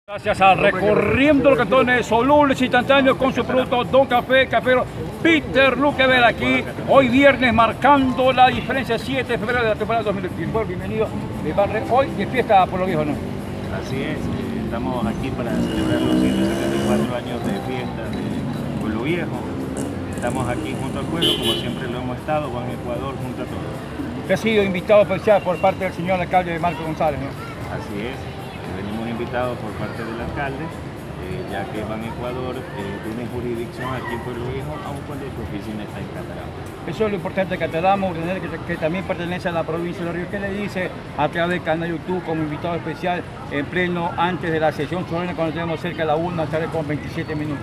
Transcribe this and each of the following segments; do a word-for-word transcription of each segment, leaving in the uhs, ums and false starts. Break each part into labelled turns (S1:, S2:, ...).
S1: Gracias a Recorriendo los Cantones Solubles Instantáneos con su producto Don Café, cafero Peter Luquever aquí, hoy viernes marcando la diferencia, siete de febrero de la temporada dos mil veintiuno. Bienvenido de Barre, hoy de fiesta por lo viejo, ¿no?
S2: Así es, eh, estamos aquí para celebrar los ciento setenta y cuatro años de fiesta de Pueblo Viejo. Estamos aquí junto al pueblo, como siempre lo hemos estado, Ban Ecuador junto a todos.
S1: Usted ha sido invitado especial por parte del señor alcalde Marco González, ¿no?
S2: Así es. Venimos invitados por parte del alcalde, eh, ya que Ban Ecuador eh, tiene jurisdicción aquí en Pueblo Viejo, aun cuando su oficina está en Cataramo. Eso
S1: es lo importante de Cataramo, que, que también pertenece a la provincia de Los Ríos. ¿Qué le dice a través del canal YouTube como invitado especial en pleno antes de la sesión solemne, cuando tenemos cerca de la una, tarde con veintisiete minutos?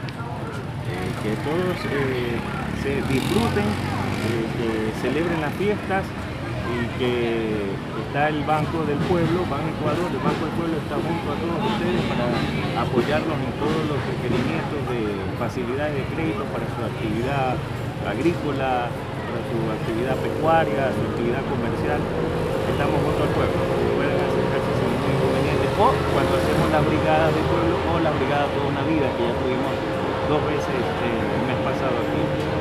S2: Eh, que todos eh, se disfruten, eh, que celebren las fiestas, y que está el Banco del Pueblo, Ban Ecuador, el Banco del Pueblo está junto a todos ustedes para apoyarlos en todos los requerimientos de facilidades de crédito para su actividad agrícola, para su actividad pecuaria, su actividad comercial. Estamos junto al pueblo, pueden acercarse sin ningún inconveniente, o cuando hacemos la brigada del pueblo o la brigada Toda una Vida, que ya tuvimos dos veces eh, el mes pasado aquí.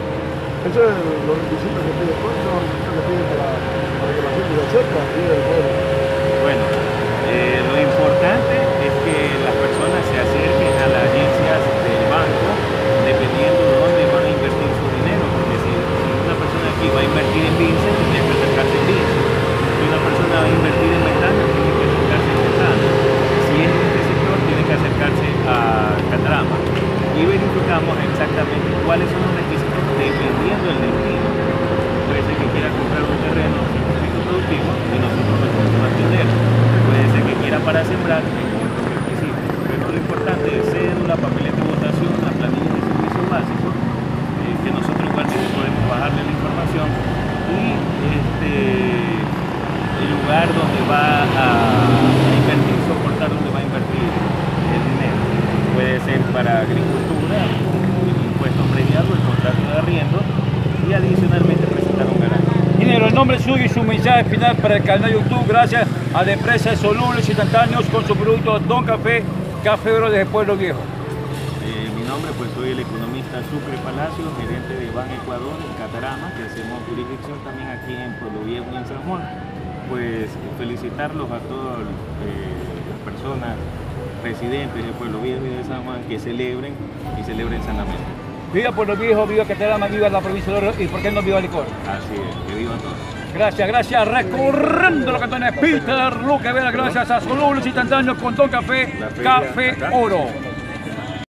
S3: Eso es los requisitos que pide el pueblo, que piden para la reclamación de la cerca, del pueblo.
S2: Bueno, eh, lo importante es que las personas se acerquen a las agencias del banco dependiendo de dónde van a invertir su dinero, porque si, si una persona aquí va a invertir en Vince, tiene que acercarse en Vince. Si una persona va a invertir en Metana, tiene que acercarse en Metana. Si es en este sector, tiene que acercarse a Catarama. Y verificamos exactamente cuáles son los requisitos dependiendo del destino. Puede ser que quiera comprar un terreno cien por ciento productivo y nosotros lo podemos atender. Puede ser que quiera para sembrar en otros requisitos. Pero lo importante es cédula, papeleta de votación, la planilla de servicios básicos, eh, que nosotros igualmente podemos bajarle la información, y este, el lugar donde va a invertir, soportar donde va a invertir el dinero. Puede ser para agricultura, el impuesto predial o el contrato de arriendo, y adicionalmente presentar un garaje.
S1: Ingeniero, el nombre suyo y su mensaje final para el canal YouTube, gracias a la empresa Solubles Instantáneos con su producto Don Café, cafero desde Pueblo Viejo.
S2: Eh, mi nombre, pues soy el economista Sucre Palacios, gerente de Ban Ecuador en Catarama, que hacemos jurisdicción también aquí en Pueblo Viejo y en San Juan. Pues felicitarlos a todas eh, las personas residentes de Pueblo Viejo y de San Juan que celebren y celebren sanamente.
S1: Viva Pueblo Viejo, viva Catarama, viva la provincia de Los Ríos, y por qué no viva Licor.
S2: Así es, que vivan todos.
S1: Gracias, gracias. Recorriendo los cantones Peter Luquever, gracias a Solubles Instantáneos con Don Café, Café Oro.